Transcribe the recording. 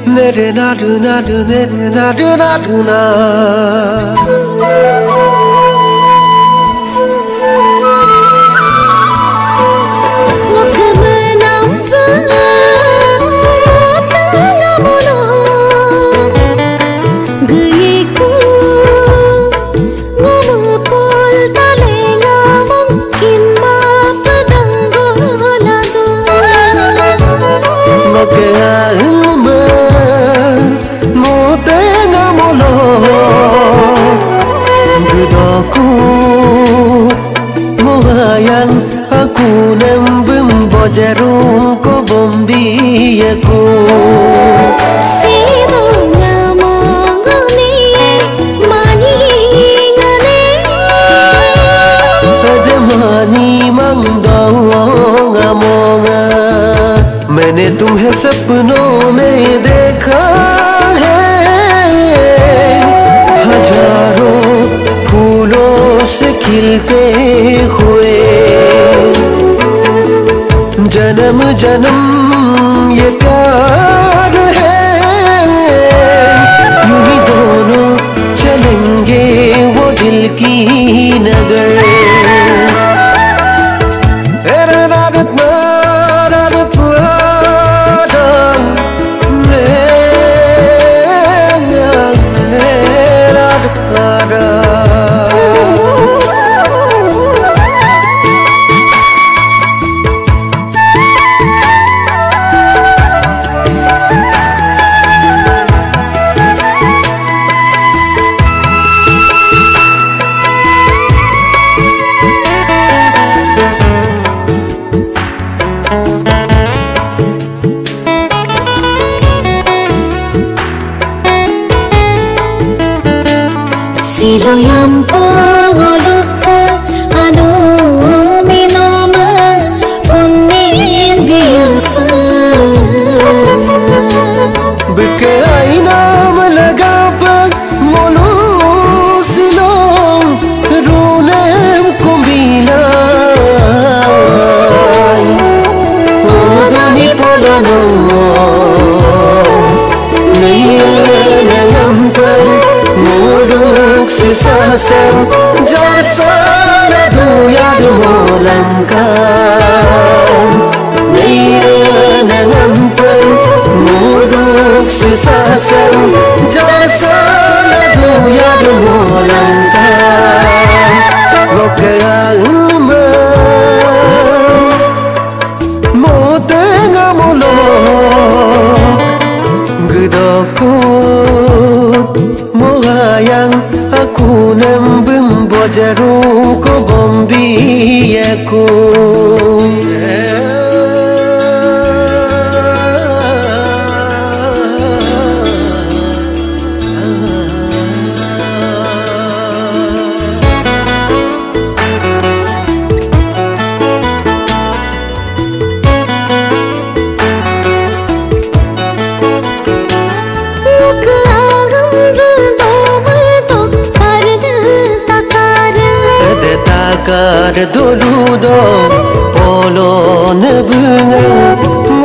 Nere naru naru nere naru naru na aku nembem bojarum ko bombi aku sido ngamongoni mani ngane ade mani mangdawa ngamonga मैंने तुम्हें सपनों में देखा है हजारों फूलों से खिलते हुए जन्म जन्म ये प्यार है यूं ही दोनों चलेंगे वो दिल की नगर Silo yang poluka anu minoma unin biapa Bekai nama lagapag molo silong runem kumbilay Odami polano Sisasem jasa ladu yadu molangkau Nire nangampai muduk sisasem jasa ladu yadu molangkau Roke alma mote ngamulok gedokut mohayang aku nembem bojarum ko bombi aku Takar dulu do polo nebunga